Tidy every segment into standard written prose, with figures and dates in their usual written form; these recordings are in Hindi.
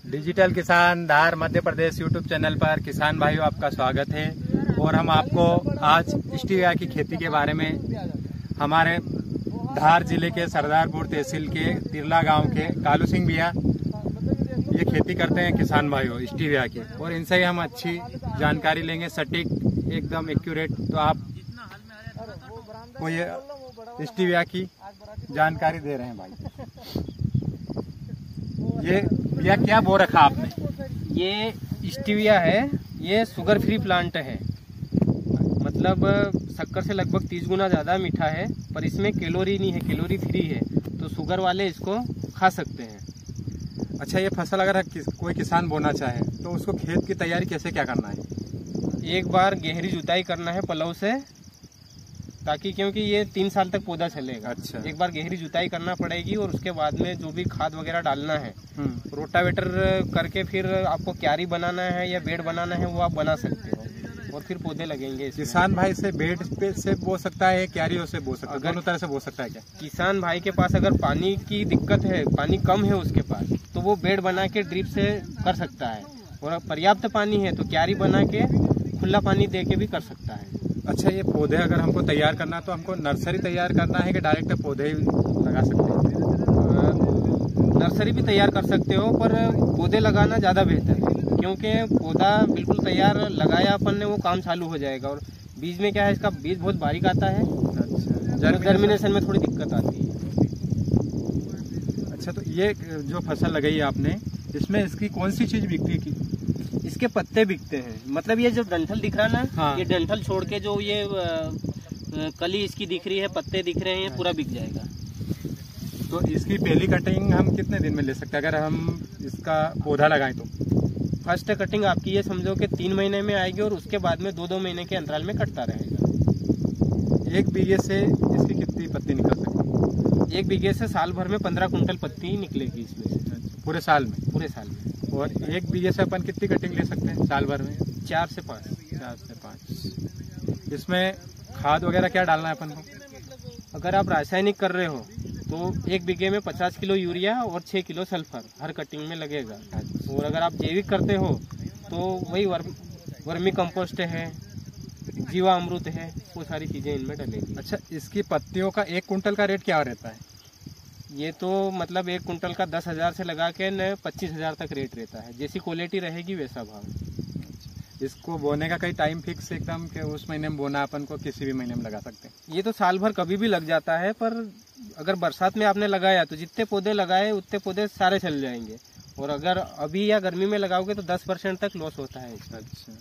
डिजिटल किसान धार मध्य प्रदेश यूट्यूब चैनल पर किसान भाइयों आपका स्वागत है। और हम आपको आज स्टीविया की खेती के बारे में हमारे धार जिले के सरदारपुर तहसील के तिरला गांव के कालू सिंह भैया ये खेती करते हैं किसान भाइयों स्टीविया के, और इनसे ही हम अच्छी जानकारी लेंगे, सटीक एकदम एक्यूरेट। तो आप को ये स्टीविया की जानकारी दे रहे हैं भाई। ये भैया क्या बो रखा आपने? ये स्टीविया है, ये शुगर फ्री प्लांट है, मतलब शक्कर से लगभग 30 गुना ज़्यादा मीठा है, पर इसमें कैलोरी नहीं है, कैलोरी फ्री है, तो शुगर वाले इसको खा सकते हैं। अच्छा, ये फसल अगर कोई किसान बोना चाहे तो उसको खेत की तैयारी कैसे क्या करना है? एक बार गहरी जुताई करना है पलव से, ताकि क्योंकि ये 3 साल तक पौधा चलेगा। अच्छा। एक बार गहरी जुताई करना पड़ेगी और उसके बाद में जो भी खाद वगैरह डालना है, रोटावेटर करके फिर आपको क्यारी बनाना है या बेड बनाना है वो आप बना सकते हो, और फिर पौधे लगेंगे। किसान भाई से बेड पे से बो सकता है, क्यारियों से बो सकता है, दोनों तरह से बो सकता है क्या? किसान भाई के पास अगर पानी की दिक्कत है, पानी कम है उसके पास, तो वो बेड बना के ड्रिप से कर सकता है, और पर्याप्त पानी है तो क्यारी बना के खुला पानी दे के भी कर सकता है। अच्छा, ये पौधे अगर हमको तैयार करना तो हमको नर्सरी तैयार करना है कि डायरेक्ट पौधे ही लगा सकते हैं? नर्सरी भी तैयार कर सकते हो, पर पौधे लगाना ज़्यादा बेहतर है, क्योंकि पौधा बिल्कुल तैयार लगाया अपन ने वो काम चालू हो जाएगा। और बीज में क्या है, इसका बीज बहुत बारीक आता है। अच्छा, जर्मिनेशन में थोड़ी दिक्कत आती है। अच्छा, तो ये जो फसल लगाई आपने, इसमें इसकी कौन सी चीज बिकती है? इसके पत्ते बिकते हैं, मतलब ये जो डंठल दिख रहा है ना, हाँ। ये डंठल छोड़ के जो ये कली इसकी दिख रही है, पत्ते दिख रहे हैं, ये पूरा बिक जाएगा। तो इसकी पहली कटिंग हम कितने दिन में ले सकते हैं अगर हम इसका पौधा लगाएं तो? फर्स्ट कटिंग आपकी ये समझो कि 3 महीने में आएगी, और उसके बाद में 2-2 महीने के अंतराल में कटता रहेगा। 1 बीघे से इसकी कितनी पत्ती निकल सकती है? 1 बीघे से साल भर में 15 कुंटल पत्ती निकलेगी इसमें से। पूरे साल में? पूरे साल में। और 1 बीघे से अपन कितनी कटिंग ले सकते हैं साल भर में? 4 से 5। 4 से 5। इसमें खाद वगैरह क्या डालना है अपन को? अगर आप रासायनिक कर रहे हो तो 1 बीघे में 50 किलो यूरिया और 6 किलो सल्फर हर कटिंग में लगेगा। और अगर आप जैविक करते हो तो वही वर्मी कंपोस्ट है, जीवा अमृत है, वो सारी चीजें इनमें डलेगी। अच्छा, इसकी पत्तियों का 1 कुंटल का रेट क्या रहता है? ये तो मतलब 1 कुंटल का 10,000 से लगा के 25,000 तक रेट रहता है, जैसी क्वालिटी रहेगी वैसा भाव। इसको बोने का कोई टाइम फिक्स एकदम कि उस महीने में बोना, अपन को किसी भी महीने में लगा सकते हैं? ये तो साल भर कभी भी लग जाता है, पर अगर बरसात में आपने लगाया तो जितने पौधे लगाए उतने पौधे सारे चल जाएंगे, और अगर अभी या गर्मी में लगाओगे तो 10% तक लॉस होता है इसका। अच्छा,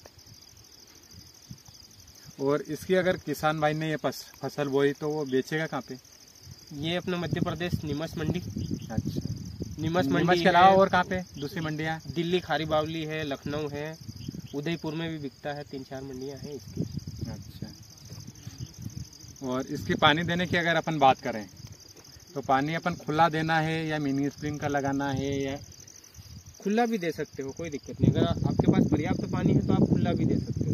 और इसकी अगर किसान भाई ने ये फसल बोई तो वो बेचेगा कहाँ पे? ये अपना मध्य प्रदेश नीमच मंडी। अच्छा, नीमच मंडी के अलावा और कहाँ पे दूसरी मंडियाँ? दिल्ली खारी बावली है, लखनऊ है, उदयपुर में भी बिकता है, 3-4 मंडियाँ हैं इसकी। अच्छा, और इसकी पानी देने की अगर अपन बात करें तो पानी अपन खुला देना है या मिनी स्प्रिंकलर लगाना है? या खुला भी दे सकते हो, कोई दिक्कत नहीं। अगर आपके पास पर्याप्त पानी है तो आप खुला भी दे सकते हो।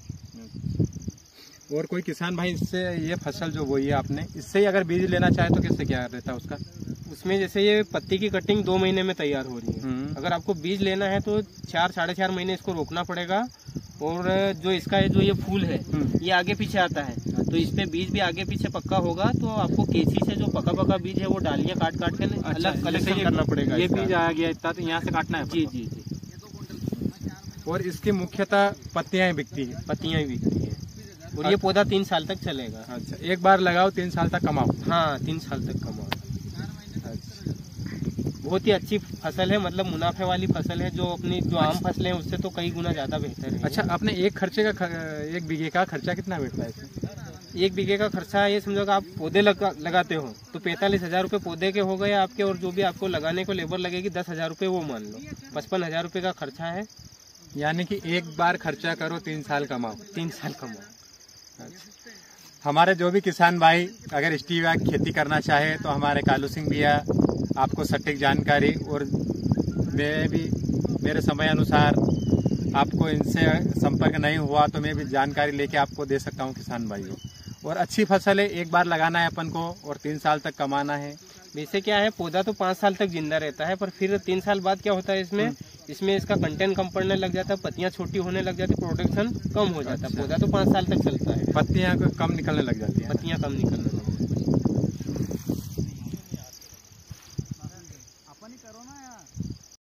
और कोई किसान भाई इससे ये फसल जो बोई है आपने, इससे ही अगर बीज लेना चाहे तो कैसे क्या रहता है उसका? उसमें जैसे ये पत्ती की कटिंग 2 महीने में तैयार हो रही है, अगर आपको बीज लेना है तो 4-4.5 महीने इसको रोकना पड़ेगा। और जो इसका जो ये फूल है ये आगे पीछे आता है, तो इस पे बीज भी आगे पीछे पक्का होगा, तो आपको केसी से जो पका बीज है वो डालियां काट के अलग कलेक्शन करना पड़ेगा। ये बीज आ गया इतना, तो यहाँ से काटना है? जी जी जी। और इसकी मुख्यतः पत्तियां ही बिकती है? पत्तियां ही बिकती है, और ये पौधा 3 साल तक चलेगा। अच्छा, एक बार लगाओ 3 साल तक कमाओ? हाँ, 3 साल तक कमाओ। बहुत ही अच्छी फसल है, मतलब मुनाफे वाली फसल है, जो अपनी जो आम फसलें हैं उससे तो कई गुना ज्यादा बेहतर है। अच्छा, अपने 1 बीघे का खर्चा कितना बैठता है इसमें? 1 बीघे का खर्चा ये समझो कि आप पौधे लगाते हो तो 45,000 रुपये पौधे के हो गए आपके, और जो भी आपको लगाने को लेबर लगेगी 10,000 रुपये, वो मान लो 55,000 रुपये का खर्चा है। यानी कि एक बार खर्चा करो, 3 साल कमाओ? 3 साल कमाओ। अच्छा, हमारे जो भी किसान भाई अगर स्टीविया की खेती करना चाहे तो हमारे कालू सिंह भैया आपको सटीक जानकारी, और मेरे समय अनुसार आपको इनसे संपर्क नहीं हुआ तो मैं भी जानकारी लेके आपको दे सकता हूँ किसान भाइयों। और अच्छी फसल है, एक बार लगाना है अपन को और 3 साल तक कमाना है। इससे क्या है, पौधा तो 5 साल तक जिंदा रहता है, पर फिर 3 साल बाद क्या होता है इसमें इसका कंटेंट कम पड़ने लग जाता है, पत्तियां छोटी होने लग जाती है, प्रोडक्शन कम हो जाता है। पौधा तो 5 साल तक चलता है, पत्तियां कम निकलने लग जाती है, पत्तियां कम निकलने लग जाती है।